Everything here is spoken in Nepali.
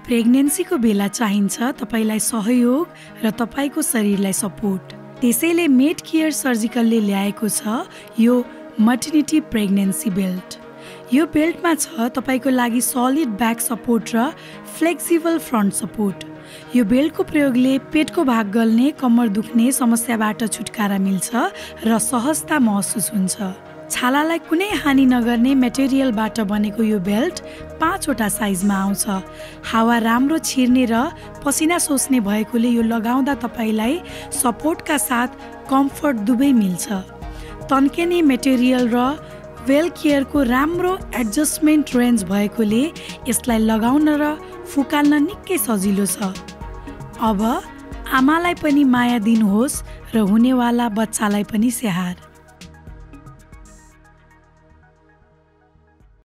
प्रेग्नेन्सीको बेला चाहिन्छ तपाईलाई सहयोग र तपाईको शरीरलाई सपोर्ट। त्यसैले मेड केयर सर्जिकलले ल्याएको छ यो मटर्निटी प्रेग्नेन्सी बेल्ट। यो बेल्टमा छ तपाईको लागि सलिड ब्याक सपोर्ट र फ्लेक्सिबल फ्रन्ट सपोर्ट। यो बेल्टको प्रयोगले पेटको भाग गल्ने, कम्मर दुख्ने समस्याबाट छुटकारा मिल्छ र सहजता महसुस हुन्छ। छालालाई कुनै हानि नगर्ने मेटेरियलबाट बनेको यो बेल्ट 5 वटा साइजमा आउँछ। हावा राम्रो छिर्ने र पसिना सोच्ने भएकोले यो लगाउँदा तपाईलाई सपोर्टका साथ कम्फर्ट दुवै मिल्छ। तन्केने मेटेरियल र वेल केयरको राम्रो एडजस्टमेन्ट रेन्ज भएकोले यसलाई लगाउन र फुकाल्न निकै सजिलो छ। अब आमालाई पनि माया दिनुहोस् र हुनेवाला बच्चालाई पनि स्याहार।